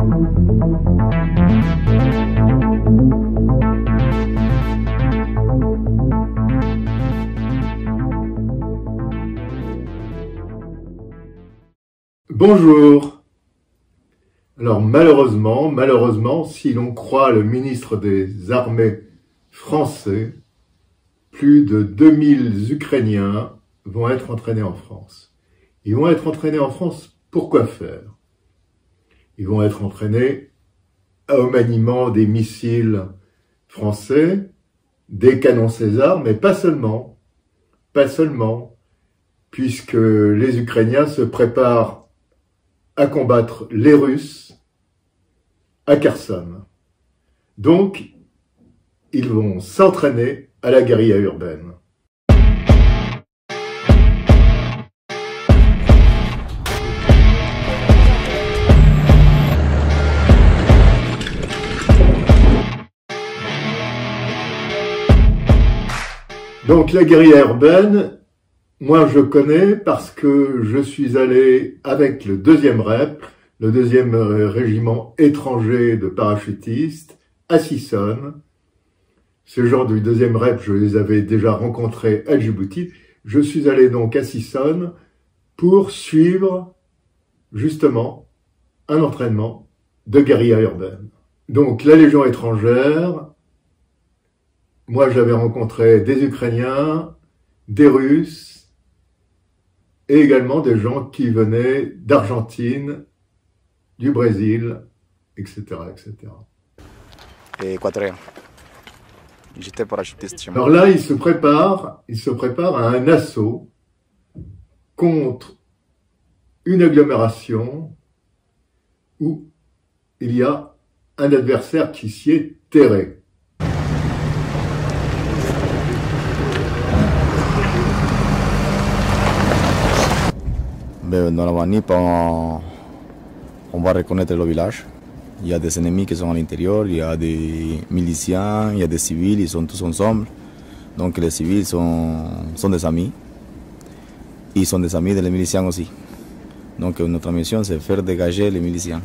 Bonjour. Alors malheureusement, si l'on croit le ministre des Armées français, plus de 2000 Ukrainiens vont être entraînés en France. Ils vont être entraînés en France pour quoi faire? Ils vont être entraînés au maniement des missiles français, des canons César, mais pas seulement, puisque les Ukrainiens se préparent à combattre les Russes à Kherson. Donc, ils vont s'entraîner à la guérilla urbaine. Donc, la guérilla urbaine, moi, je connais parce que je suis allé avec le 2e REP, le 2e régiment étranger de parachutistes, à Sissonne. Ces gens du 2e REP, je les avais déjà rencontrés à Djibouti. Je suis allé donc à Sissonne pour suivre, justement, un entraînement de guérilla urbaine. Donc, la Légion étrangère, moi, j'avais rencontré des Ukrainiens, des Russes, et également des gens qui venaient d'Argentine, du Brésil, etc., etc. Équatorien. J'étais parachutiste chez moi. Alors là, il se prépare à un assaut contre une agglomération où il y a un adversaire qui s'y est terré. Dans la manip, on va reconnaître le village. Il y a des ennemis qui sont à l'intérieur, il y a des miliciens, il y a des civils, ils sont tous ensemble. Donc les civils sont des amis. Ils sont des amis des miliciens aussi. Donc notre mission, c'est faire dégager les miliciens.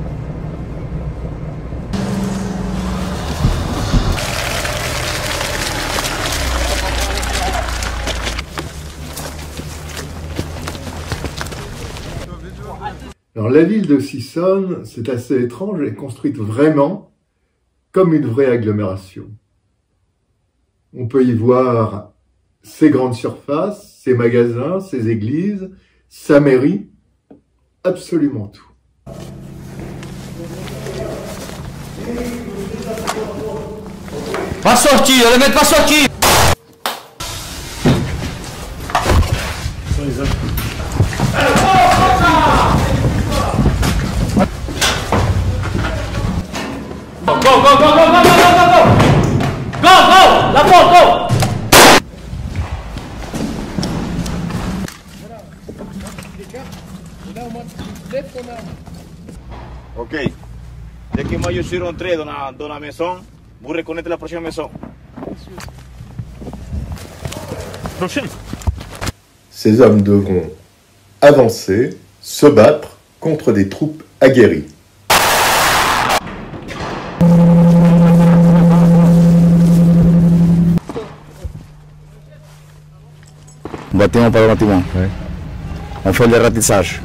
Alors la ville de Sissonne, c'est assez étrange, elle est construite vraiment comme une vraie agglomération. On peut y voir ses grandes surfaces, ses magasins, ses églises, sa mairie, absolument tout. Pas sorti, le mec pas sorti. Go, go, go, go, go, go, go, go, go! Go, go! La porte, go! Ok. Dès que moi je suis rentré dans la maison, vous reconnaissez la prochaine maison. Prochaine. Ces hommes devront avancer, se battre contre des troupes aguerries. Bâtiment par bâtiment. Ouais. On fait le ratissage.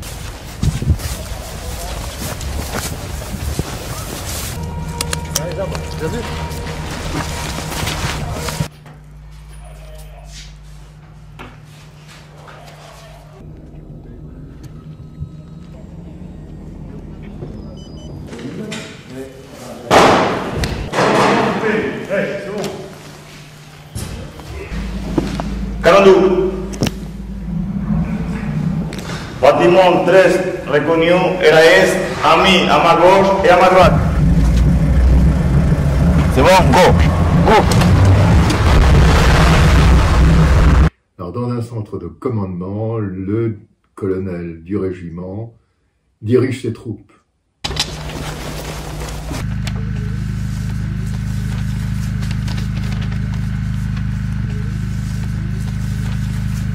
Bâtiment 13 reconnu, RAS, ami à ma gauche et à ma droite. C'est bon, go, go. Alors dans un centre de commandement, le colonel du régiment dirige ses troupes.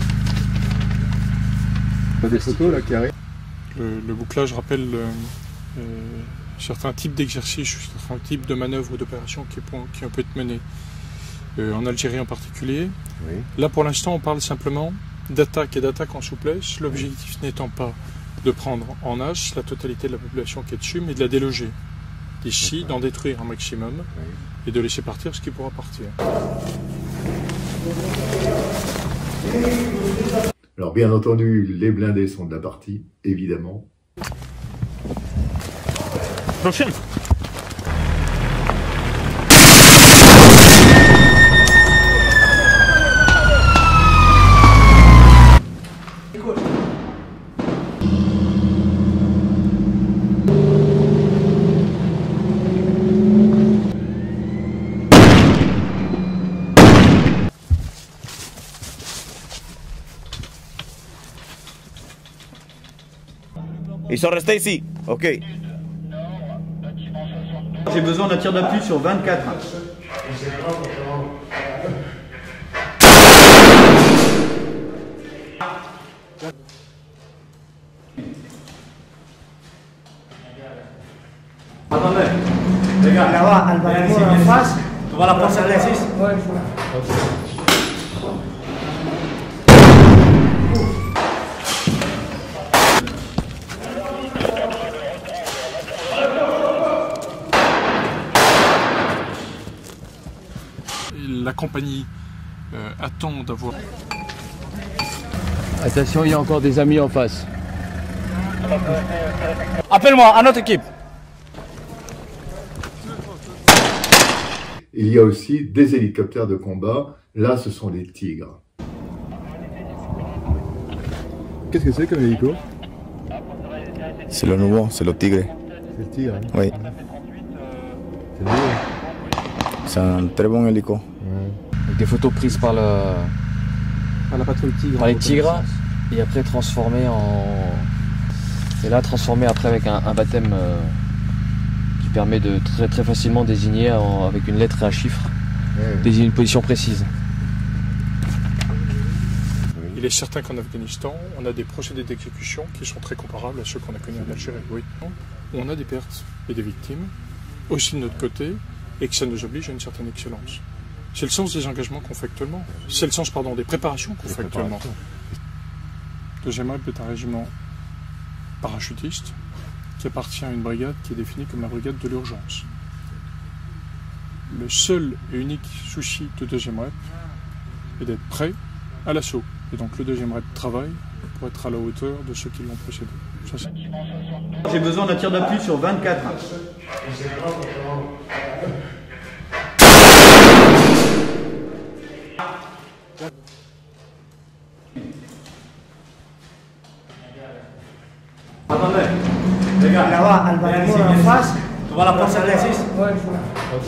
Des photos là qui arrivent. Le bouclage rappelle certains types d'exercices, certains types de manœuvres ou d'opérations qui ont pu être menées en Algérie en particulier. Oui. Là pour l'instant on parle simplement d'attaque et d'attaque en souplesse, l'objectif n'étant pas de prendre en hache la totalité de la population qui est dessus, mais de la déloger d'ici, d'en détruire un maximum et de laisser partir ce qui pourra partir. Alors bien entendu, les blindés sont de la partie, évidemment. Prochaine. Ils sont restés ici. Ok. J'ai besoin d'un tir d'appui sur 24. Attendez, les gars, Là-bas, elle va en face. tu vas la passer à l'exercice. Ouais, je vois. La compagnie attend d'avoir... Attention, il y a encore des amis en face. Appelle-moi à notre équipe. Il y a aussi des hélicoptères de combat. Là, ce sont des Tigres. Qu'est-ce que c'est comme hélico? C'est le nouveau, c'est le Tigre. C'est le Tigre. Hein. Oui, C'est nouveau. c'est un très bon hélico. Avec des photos prises par la patrouille Tigre. par les tigres et après transformé après avec un baptême qui permet de très facilement désigner avec une lettre et un chiffre, désigner une position précise. Il est certain qu'en Afghanistan, on a des procédés d'exécution qui sont très comparables à ceux qu'on a connus en Algérie. Oui. On a des pertes et des victimes, aussi de notre côté, et que ça nous oblige à une certaine excellence. C'est le sens des engagements qu'on fait actuellement. C'est le sens, des préparations qu'on fait actuellement. Deuxième rep est un régiment parachutiste qui appartient à une brigade qui est définie comme la brigade de l'urgence. Le seul et unique souci de deuxième rep est d'être prêt à l'assaut. Et donc le deuxième rep travaille pour être à la hauteur de ceux qui l'ont précédé. J'ai besoin d'un tir d'appui sur 24. Attendez, les gars, Là-bas, elle va en face. tu vas la passer à l'exercice. Ouais, je vois.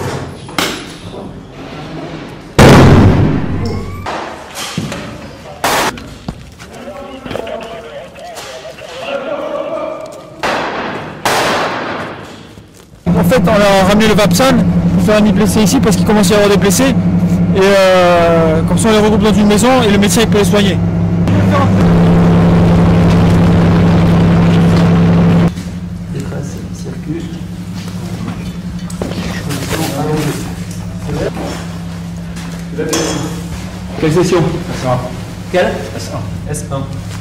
En fait, on a ramené le Vapsan pour faire un blessé ici parce qu'il commence à y avoir des blessés. Et comme ça, on les regroupe dans une maison et le médecin il peut les soigner. Quelle session? S1. Quelle? S1. S1.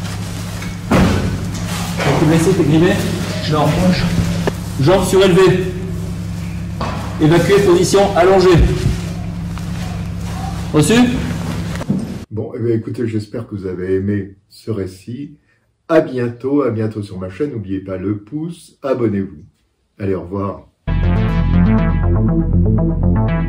T'es blessé, t'es grimé? Non. Jambes surélevées. Évacuer, position allongée. Reçu? Bon, eh bien, écoutez, j'espère que vous avez aimé ce récit. À bientôt sur ma chaîne. N'oubliez pas le pouce, abonnez-vous. Allez, au revoir.